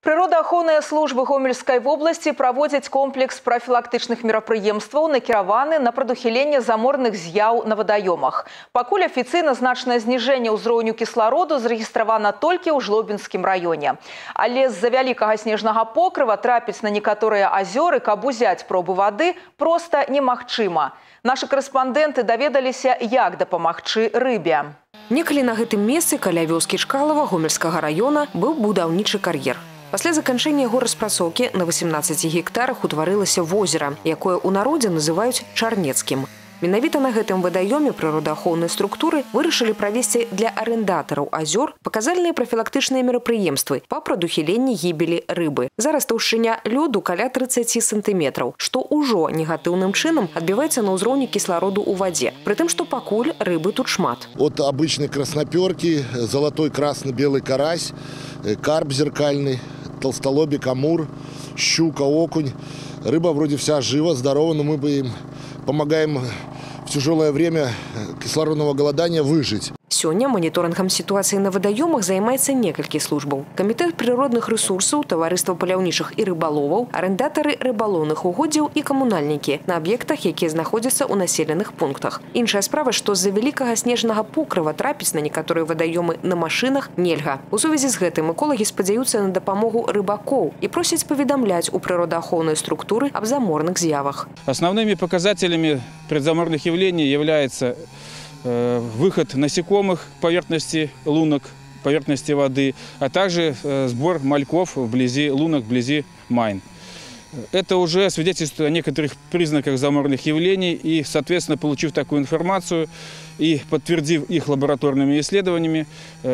Природоохоўныя службы Гомельской области проводят комплекс профилактичных мерапрыемстваў, накіраваны на прадухіленне заморных з'яў на водоемах. Пакуль афіцыйна значнае зніжэнне ўзроўню кіслароду зарэгістравана толькі ў Жлобінскім раёне. Але з-за вялікага снежнага покрыва трапіць на некаторыя азёры, каб узяць пробы вады, проста немагчыма. Нашы корэспандэнты даведаліся, як дапамагчы рыбе. Некалі на гэтым месцы каля вёскі Чкалова Гомельскага раёна быў будаўнічы кар'ер. Пасля заканчэння яго распрацоўкі на 18 гектарах утварылася возера, якое ў народзе называюць Чарнецкім. Менавіта на гэтым вадаёме прыродаахоўнай структуры вырашылі правесці для арендатараў азёр паказальныя прафілактычныя мерапрыемствы па прадухіленні гібелі рыбы. Зараз таўшчыня лёду каля 30 сантыметраў, што ўжо негатыўным чынам адбіваецца на ўзроўні кіслароду ў вадзе. Прытым, што пакуль рыбы тут шмат. От обычной красноперки, золотой, красный, белый карась, карп зеркальный, толстолобик, амур, щука, окунь. Рыба вроде вся жива, здорова, но мы бы им помогаем в тяжелое время кислородного голодания выжить. Сёння моніторынгам сітуацыі на вадаёмах займаецца некалькі службаў. Камітэт прыродных рэсурсаў, таварыства паляўнічых і рыбаловаў, арендатары рыбалоўных угоддзяў і камунальнікі на аб'ектах, якія знаходзяцца ў населеных пунктах. Іншая справа, што з-за вялікага снежнага покрыва трапіць на некаторыя вадаёмы на машынах нельга. У сувязі з гэтым эколагі спадзяюцца на дапамогу рыбакоў і просяць паведамляць у прыродаахоўнай структуры аб заморных з'явах. Основными показателями предзаморных явлений является выход насекомых к поверхности лунок, поверхности воды, а также сбор мальков вблизи лунок, вблизи майн. Это уже свидетельствует о некоторых признаках заморных явлений, и, соответственно, получив такую информацию и подтвердив их лабораторными исследованиями,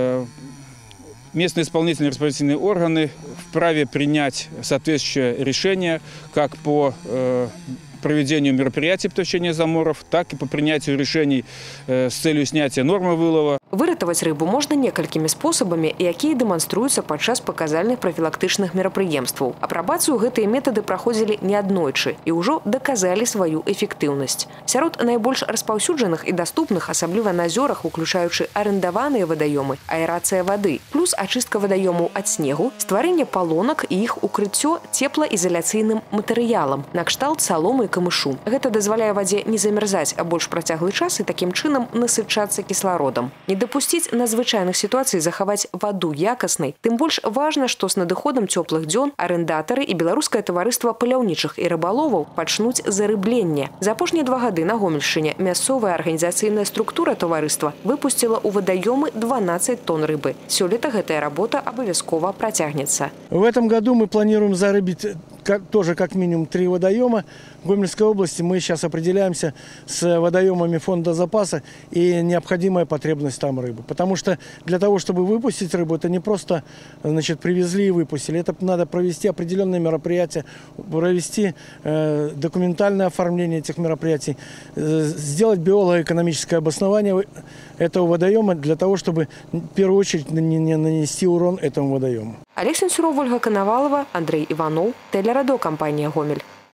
местные исполнительные распорядительные органы вправе принять соответствующее решение как по проведению мероприятий по тушению заморов, так и по принятию решений с целью снятия нормы вылова. Выратаваць рыбу можна некалькімі спосабамі, якія дэманструюцца падчас паказальных прафілактычных мерапрыемстваў. Апрабацыю гэтыя метады праходзілі неаднойчы і ўжо даказалі сваю эфектыўнасць. Сярод найбольш распаўсюджаных і даступных, асабліва на азёрах, уключаючы арендаваныя вадаёмы, аэрацыя вады, плюс ачыстка вадаёмаў ад снегу, стварэнне палонак і іх укрыццё цеплаізаляцыйным матэрыялам, накшталт саломы і камышу. Гэта дазваляе вадзе не замярзаць, а больш працяглы час і такім чынам насычацца кіслародам. Дапусціць надзвычайных сітуацый захаваць ваду якаснай, тым больш важна, што з надыходам цёплых дзён арендатары і беларускае таварыства паляўнічых і рыбаловаў пачнуць зарыбленне. За апошнія 2 гады на Гомельшчыне мясцовая арганізацыйная структура таварыства выпусціла ў вадаёмы 12 тонн рыбы. Сёлета гэтая работа абавязкова працягнецца. В этом году мы планируем зарыбить тоже как минимум 3 водоема. В Гомельской области мы сейчас определяемся с водоемами фонда запаса и необходимая потребность там рыбы. Потому что для того, чтобы выпустить рыбу, это не просто, значит, привезли и выпустили. Это надо провести определенные мероприятия, провести документальное оформление этих мероприятий, сделать биолого-экономическое обоснование этого водоема для того, чтобы в первую очередь не нанести урон этому водоему. Олег Сенцюров, Ольга Коновалова, Андрей Иванов, телерадиокомпания «Гомель».